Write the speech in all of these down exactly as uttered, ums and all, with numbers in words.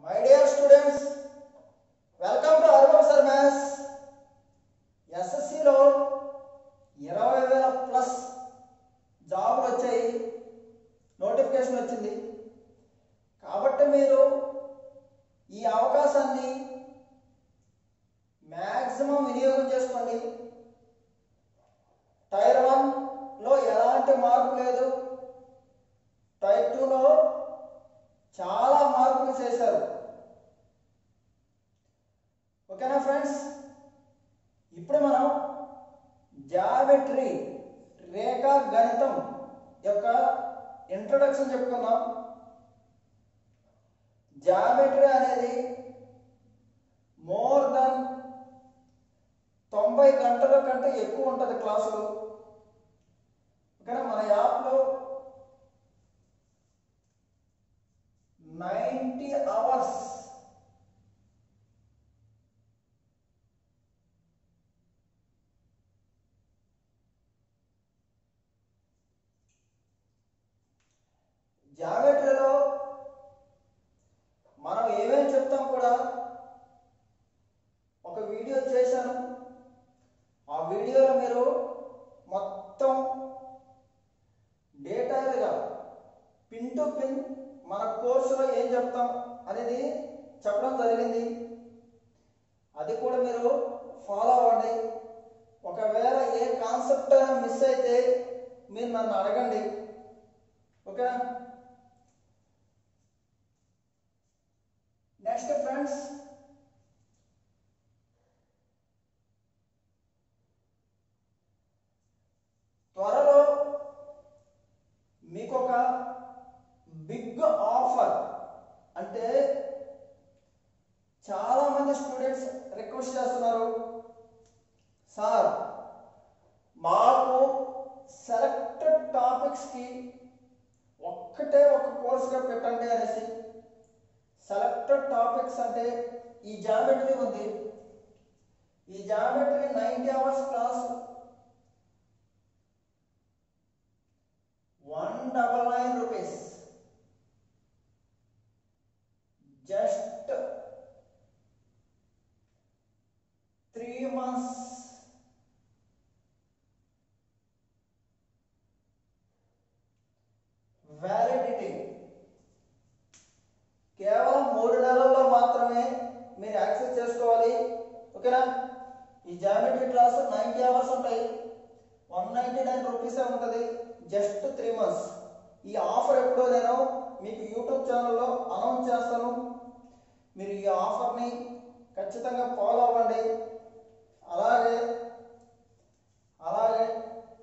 My dear students, welcome to Arvind Sir Maths. S S C లో ఇరవై వేల plus జాబ్లు వచ్చాయి, నోటిఫికేషన్ వచ్చింది. కాబట్టి మీరు ఈ అవకాశాన్ని మ్యాక్సిమం వినియోగం చేసుకోండి. టైర్ వన్ లో ఎలాంటి మార్పు లేదు, టైర్ టూలో చాలా మార్పులు చేశారు. ఓకేనా ఫ్రెండ్స్? ఇప్పుడు మనం జామెట్రీ రేఖా గణితం యొక్క ఇంట్రొడక్షన్ చెప్పుకుందాం. జామెట్రీ అనేది మోర్ దెన్ తొంభై గంటల కంటే ఎక్కువ ఉంటుంది క్లాసులు. ఓకేనా? మన యాప్లో నైంటీ అవర్స్ జామెట్రీలో మనం ఏమేమి చెప్తాం కూడా ఒక వీడియో చేశాను. ఆ వీడియోలో మీరు మొత్తం డీటెయిల్గా పిన్ టు పిన్ మన కోర్సులో ఏం చెప్తాం అనేది చెప్పడం జరిగింది. అది కూడా మీరు ఫాలో అవ్వండి. ఒకవేళ ఏ కాన్సెప్ట్ మిస్ అయితే మీరు నన్ను అడగండి. ఓకే? నెక్స్ట్ ఫ్రెండ్స్, త్వరలో మీకు ఒక బిగ్ ఆఫర్, అంటే చాలా మంది స్టూడెంట్స్ రిక్వెస్ట్ చేస్తున్నారు, సార్ మాకు సెలెక్టెడ్ టాపిక్స్కి ఒక్కటే ఒక కోర్సుగా పెట్టండి అనేసి. సెలెక్టెడ్ టాపిక్స్ అంటే ఈ జామెట్రీ ఉంది. ఈ geometry ninety hours class one double nine rupees. Just three months validity. కేవలం మూడు నెలల్లో మాత్రమే మీరు యాక్సెస్ చేసుకోవాలి. ఓకేనా? ఈ జామెట్రీ క్లాస్ నైంటీ అవర్స్ ఉంటాయి, వన్ నైంటీ నైన్ రూపీసే ఉంటుంది. Just three months. ఈ ఆఫర్ ఎప్పుడో నేను మీకు యూట్యూబ్ ఛానల్లో అనౌన్స్ చేస్తాను. మీరు ఈ ఆఫర్ని ఖచ్చితంగా ఫాలో అవ్వండి. అలాగే అలాగే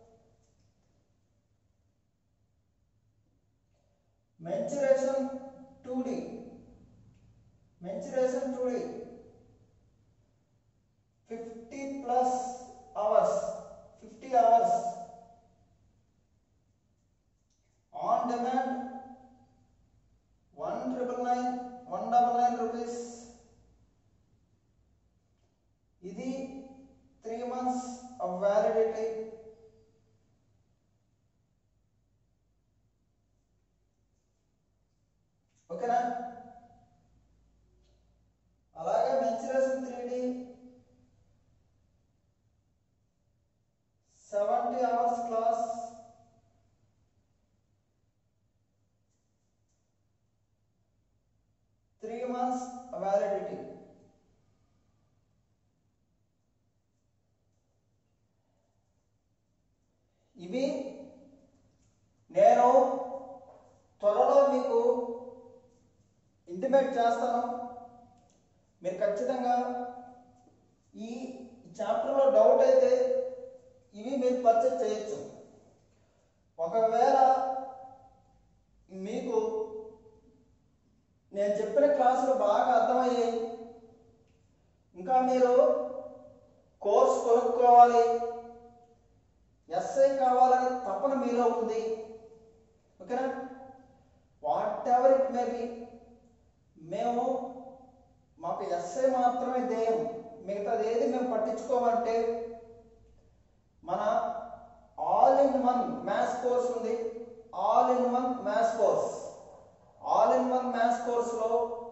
mensuration two D mensuration two D fifty plus hours fifty hours on demand one triple nine one double nine rupees. ఇది త్రీ మంత్స్ ఆఫ్ వ్యాలిడిటీ. ఓకేనా? అలాగే mensuration three D seventy hours class three months validity. ఇవి నేను త్వరలో మీకు intimate చేస్తాను. మీరు ఖచ్చితంగా ఈ చాప్టర్లో డౌట్ అయితే ఇవి మీరు పర్చేజ్ చేయొచ్చు. ఒకవేళ మీకు నేను చెప్పిన క్లాసులు బాగా అర్థమయ్యాయి, ఇంకా మీరు కోర్స్ కొనుక్కోవాలి, ఎస్ఐ కావాలని తపన మీలో ఉంది, ఓకేనా? Whatever it may be, మేము మాకు ఎస్ఐ మాత్రమే ధ్యేయం, మిగతాది ఏది మేము పట్టించుకోమంటే మన all in one maths course ఉంది. All in one maths course all in one maths కోర్సులో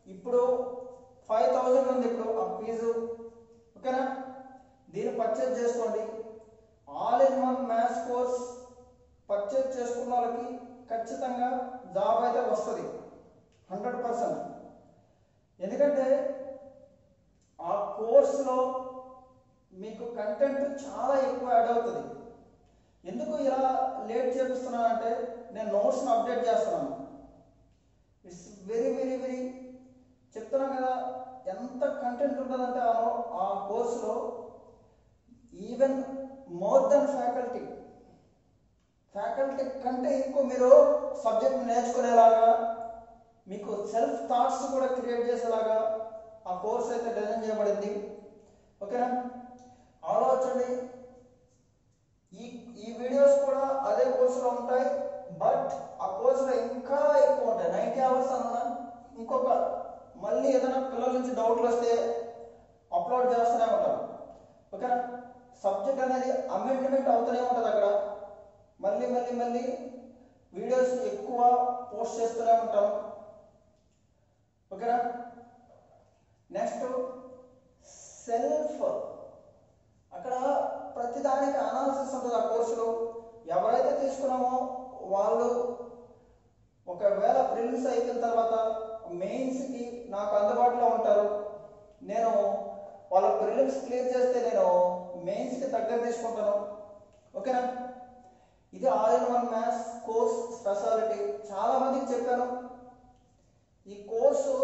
ఇప్పుడు ఫైవ్ థౌజండ్ ఉంది ఇప్పుడు ఆ ఫీజు, ఓకేనా? దీన్ని పర్చేజ్ చేసుకోండి. All in one maths course purchase చేసుకున్న వాళ్ళకి ఖచ్చితంగా జాబ్ అయితే వస్తుంది హండ్రెడ్ పర్సెంట్. ఎందుకంటే ఆ కోర్సులో మీకు కంటెంట్ చాలా ఎక్కువ యాడ్ అవుతుంది. ఎందుకు ఇలా లేట్ చేపిస్తున్నానంటే నేను నోట్స్ని అప్డేట్ చేస్తున్నాను. ఇట్స్ వెరీ వెరీ వెరీ చెప్తున్నాను కదా, ఎంత కంటెంట్ ఉంటుందంటే ఆ ఆ కోర్సులో even more than faculty faculty కంటే ఎక్కువ మీరు సబ్జెక్ట్ నేర్చుకునేలాగా, మీకు సెల్ఫ్ థాట్స్ కూడా క్రియేట్ చేసేలాగా ఆ కోర్స్ అయితే డిజైన్ చేయబడింది, ఓకేనా? ఆలోచండి. ఈ ఈ వీడియోస్ కూడా అదే కోర్సులో ఉంటాయి, బట్ ఆ కోర్సులో ఇంకా ఎక్కువ ఉంటాయి. నైంటీ అవర్స్ అన్నా ఇంకొక మళ్ళీ ఏదైనా పిల్లల నుంచి డౌట్లు వస్తే అప్లోడ్ చేస్తూనే ఉంటాం, ఓకేనా? సబ్జెక్ట్ అనేది అమెండ్మెంట్ అవుతూనే ఉంటుంది. అక్కడ మళ్ళీ మళ్ళీ మళ్ళీ వీడియోస్ ఎక్కువ పోస్ట్ చేస్తూనే ఉంటాం, ఓకేనా? నెక్స్ట్ సెల్ఫ్, అక్కడ ప్రతిదానికి అనాలిసిస్ ఉంటుంది ఆ కోర్సులో. ఎవరైతే తీసుకున్నామో వాళ్ళు ఒకవేళ ప్రిలిమ్స్ అయిపోయిన తర్వాత మెయిన్స్కి నాకు అందుబాటులో ఉంటారు. నేను వాళ్ళ ప్రిలిమ్స్ క్లియర్ చేస్తే నేను మెయిన్స్కి దగ్గర తీసుకుంటాను, ఓకేనా? ఇది all in one maths course speciality. చాలా మందికి చెప్పాను ఈ కోర్సు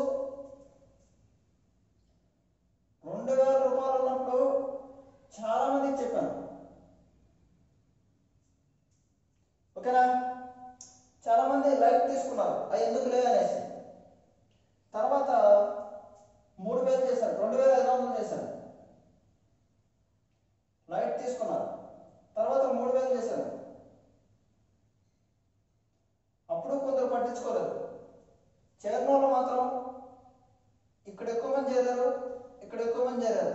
రెండు వేల రూపాయలు ఉన్నప్పుడు చాలా మందికి చెప్పాను, ఓకేనా? చాలా మంది లైక్ తీసుకున్నారు, అది ఎందుకు లేదు అనేసి. తర్వాత మూడు వేలు చేశాను, రెండు వేల ఐదు వందలు చేశాను, లైట్ తీసుకున్నారు. తర్వాత మూడు వేలు చేశాను, అప్పుడు కొందరు పట్టించుకోలేదు. చేరిన మాత్రం ఇక్కడ ఎక్కువ మంది చేరారు, ఇక్కడ ఎక్కువ మంది చేరారు,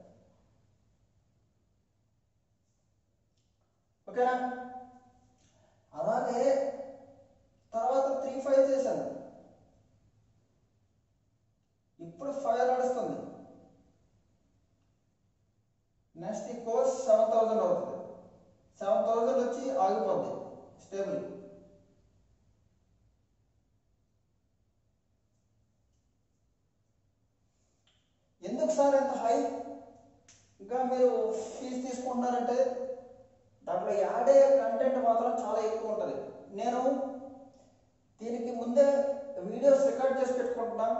ఓకేనా? అలాగే తర్వాత త్రీ ఫైవ్ చేశాను, ఇప్పుడు ఫైవ్ నడుస్తుంది. నెక్స్ట్ ఈ కోర్స్ సెవెన్ థౌజండ్ అవుతుంది. సెవెన్ థౌజండ్ వచ్చి ఆగిపోద్ది స్టేబుల్. ఎందుకు సార్ ఎంత హై ఇంకా మీరు ఫీజు తీసుకుంటున్నారంటే దాంట్లో యాడ్ అయ్యే కంటెంట్ మాత్రం చాలా ఎక్కువ ఉంటుంది. నేను దీనికి ముందే వీడియోస్ రికార్డ్ చేసి పెట్టుకుంటున్నాను.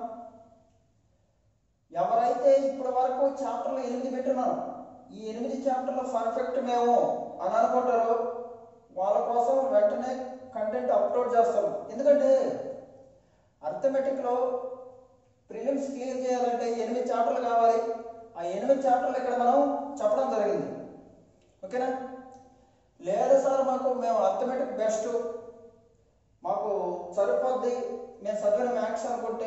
ఎవరైతే ఇప్పటి వరకు చాప్టర్లు ఎనిమిది పెట్టినాను, ఈ ఎనిమిది చాప్టర్లు పర్ఫెక్ట్ మేము అని అనుకుంటారో వాళ్ళ కోసం వెంటనే కంటెంట్ అప్లోడ్ చేస్తాము. ఎందుకంటే అర్థమెటిక్లో ప్రిలిమ్స్ క్లియర్ చేయాలంటే ఎనిమిది చాప్టర్లు కావాలి. ఆ ఎనిమిది చాప్టర్లు ఇక్కడ మనం చెప్పడం జరిగింది, ఓకేనా? లేదు సార్ మాకు మేము అర్థమెటిక్ బెస్ట్, మాకు సరిపోద్ది, మేము చదివిన మ్యాథ్స్ అనుకుంటే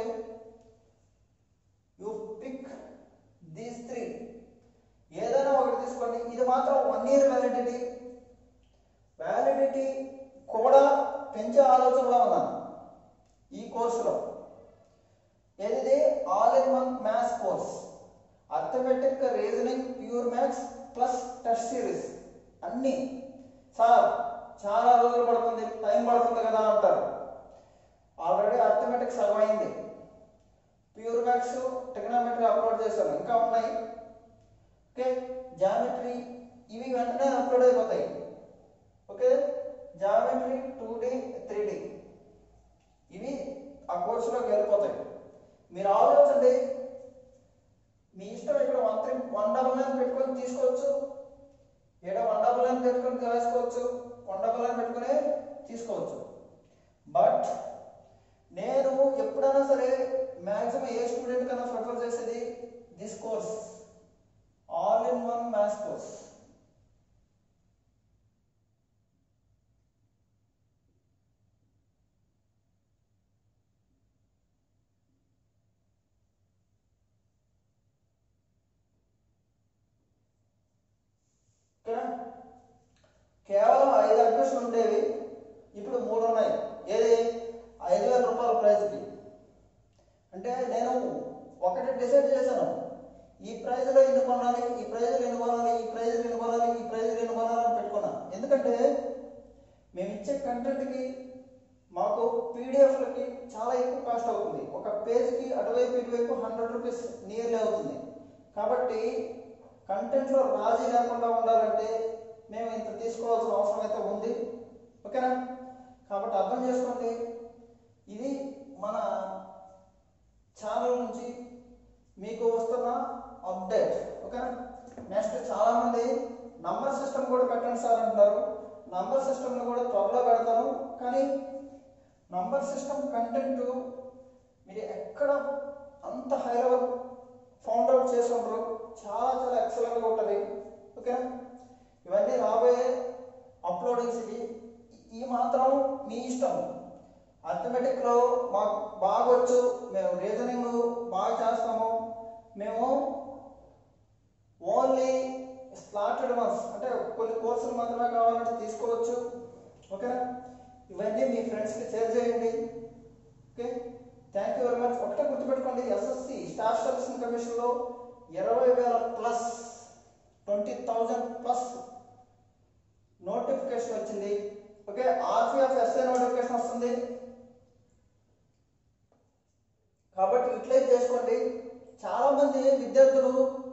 యూ పిక్ దీస్ త్రీ, ఏదైనా ఒకటి తీసుకోండి. ఇది మాత్రం వన్ ఇయర్ వ్యాలిడిటీ వ్యాలిడిటీ కూడా పెంచే ఆలోచనలో ఉన్నాను ఈ కోర్సులో. ఏది all in one maths course, arithmetic, reasoning, pure maths plus test series అన్నీ. సార్ చాలా రోజులు పడుతుంది, టైం పడుతుంది కదా అంటారు. ఆల్రెడీ అర్థమెటిక్ సగం అయింది, ప్యూర్ మ్యాథ్స్, ట్రిగ్నోమెట్రీ అప్లోడ్ చేశాను, ఇంకా ఉన్నాయి, ఓకే? జామెట్రీ ఇవి వెంటనే అప్లోడ్ అయిపోతాయి, okay? Geometry two D three D ఇవి ఆ కోర్సులోకి వెళ్ళిపోతాయి. మీరు ఆలోచించండి, మీ ఇష్టం. ఇక్కడ one three one double nine పెట్టుకొని తీసుకోవచ్చు, ఏడో వన్ డబల్ నైన్ పెట్టుకొని తీసుకోవచ్చు, వన్ డబల్ నైన్ పెట్టుకుని తీసుకోవచ్చు. బట్ నేను ఎప్పుడైనా సరే మ్యాక్సిమం ఏ స్టూడెంట్ కన్నా ప్రిఫర్ చేసేది this course, all in one maths course. కేవలం ఐదు అడ్మిషన్ ఉండేవి, ఇప్పుడు మూడు ఉన్నాయి. ఏది ఐదు వేల రూపాయల ప్రైజ్కి. అంటే నేను డిసైడ్ చేశాను, ఈ ప్రైజ్లో ఎన్ని కొనాలి, ఈ ప్రైజ్లో ఎన్ని కొనాలి, ఈ ప్రైజ్లో ఎన్ని కొనాలి, ఈ ప్రైజ్లో ఎన్ని కొనాలని పెట్టుకున్నాను. ఎందుకంటే మేము ఇచ్చే కంటెంట్కి మాకు పీడిఎఫ్లకి చాలా ఎక్కువ కాస్ట్ అవుతుంది. ఒక పేజ్కి అటువైపు ఇటువైపు హండ్రెడ్ రూపీస్ నియర్లీ అవుతుంది. కాబట్టి కంటెంట్లో రాజీ లేకుండా ఉండాలంటే మేము ఇంత తీసుకోవాల్సిన అవసరం అయితే ఉంది. ఓకేనా? కాబట్టి అర్థం చేసుకోండి, ఇది మన ఛానల్ నుంచి మీకు వస్తున్న అప్డేట్. ఓకేనా? నెక్స్ట్ చాలామంది నంబర్ సిస్టమ్ కూడా పెట్టండి సార్ అంటున్నారు. నంబర్ సిస్టమ్ని కూడా త్వరలో పెడతాను. కానీ నంబర్ సిస్టమ్ కంటెంట్ మీరు ఎక్కడ అంత హై లెవెల్ ఫౌండ్ అవుట్ చేసుకుంటారు, చాలా చాలా ఎక్సలెంట్గా ఉంటుంది. ఓకేనా? ఇవన్నీ రాబోయే అప్లోడింగ్స్. ఇవి ఈ మాత్రం మీ ఇష్టం. అర్థమెటిక్లో మాకు బాగా వచ్చు, మేము రీజనింగ్ బాగా చేస్తాము. మేము ఓన్లీ స్లాటెడ్ వన్స్ అంటే కొన్ని కోర్సులు మాత్రమే కావాలంటే తీసుకోవచ్చు. ఓకేనా? ఇవన్నీ మీ ఫ్రెండ్స్కి షేర్ చేయండి. Okay, thank you very much. ఒకటే గుర్తుపెట్టుకోండి, ఎస్ఎస్సి స్టాఫ్ సెలక్షన్ కమిషన్లో ఇరవై వేల plus twenty thousand plus notification వచ్చింది. ఓకే, ఆర్పిఎఫ్ ఎస్ఐ నోటిఫికేషన్ వస్తుంది. కాబట్టి యూటిలైజ్ చేసుకోండి. చాలామంది విద్యార్థులు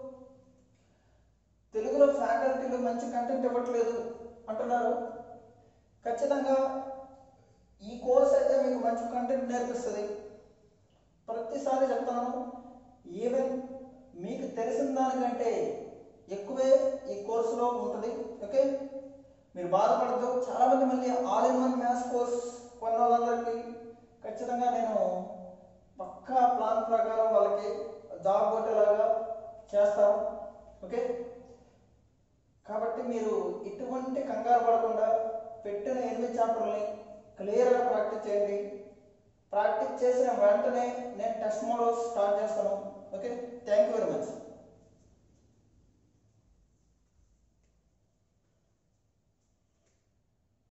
తెలుగులో ఫ్యాకల్టీలు మంచి కంటెంట్ ఇవ్వట్లేదు అంటున్నారు. ఖచ్చితంగా ఈ కోర్స్ అయితే మీకు మంచి కంటెంట్ నేర్పిస్తుంది. ప్రతిసారి చెప్తాను, ఈవెన్ మీకు తెలిసిన దానికంటే ఎక్కువే ఈ కోర్సులో ఉంటుంది. ఓకే, మీరు బాధపడద్దు. చాలామంది మళ్ళీ all in one maths course కొన్న వాళ్ళందరికీ ఖచ్చితంగా నేను పక్కా ప్లాన్ ప్రకారం వాళ్ళకి జాబ్ కొట్టేలాగా చేస్తాను. ఓకే, కాబట్టి మీరు ఇటువంటి కంగారు పడకుండా పెట్టిన ఎనిమిది చాప్టర్ని క్లియర్గా ప్రాక్టీస్ చేయండి. ప్రాక్టీస్ చేసిన వెంటనే నేను టెస్ట్ మోడల్స్ స్టార్ట్ చేస్తాను. Okay, thank you.